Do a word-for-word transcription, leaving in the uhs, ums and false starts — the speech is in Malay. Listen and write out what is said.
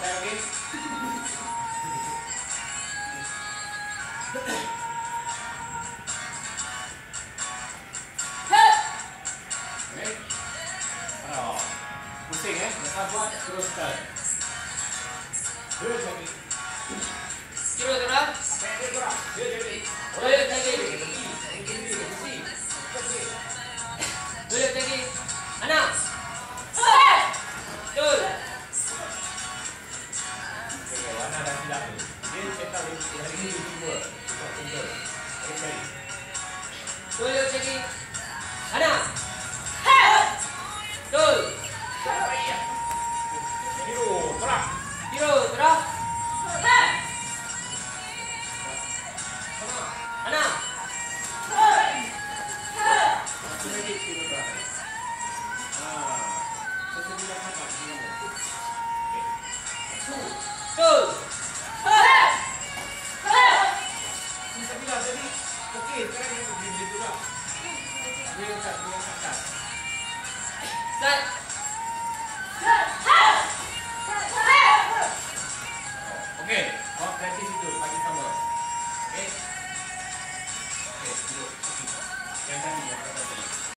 okey. Okey. Oh. Pusing eh. Lepas buat teruskan. Terus lagi. Kira kurang. Okey, kurang. Dia jadi. Boleh lagi. Boleh lagi. Anak. Betul. Okey, warna dah silap tu. Dia cetak hari ini dua. Buat tinggal. Okey, cari. Boleh lagi. Anak. Betul. Biru, terang. Kira kurang. Anak. Satu lagi biru terang. Ah. Satu bilang apa? Bilang apa? Okey. Betul. Kita bilang tadi. Okey, sekarang dia begini juga. Dia tak dia tak. Start.